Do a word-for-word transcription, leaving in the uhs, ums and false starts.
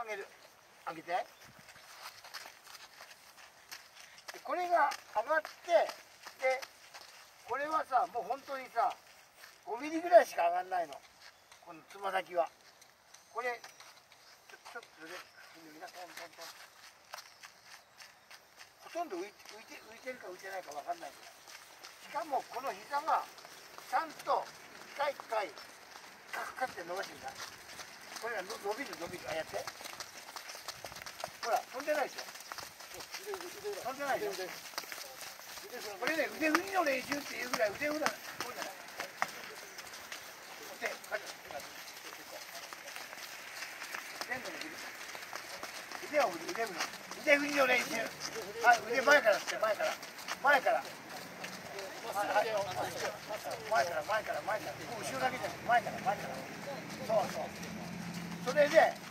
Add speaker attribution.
Speaker 1: 上げる。上げて。これが上がって、で、これはさ、もう本当にさ、ごミリぐらいしか上がんないの。このつま先は。これ、ちょちょっとで、みんなトントントン。ほとんど浮い浮いて浮いてるか浮いてないかわかんないけど。しかもこの膝がちゃんと一回一回カクカクって伸ばしてみた。これが伸びる伸びる。あ、やって。ほら、飛んでないでしょ。飛んでないでしょ。これね、腕振りの練習っていうぐらい腕振り。こうじゃない。手、かけて。全部振る。腕を振る、腕振る。腕振りの練習。はい、腕前からして、前から。前から。前から前から前から。もう後ろだけじゃない。前から前から。そうそう。それで、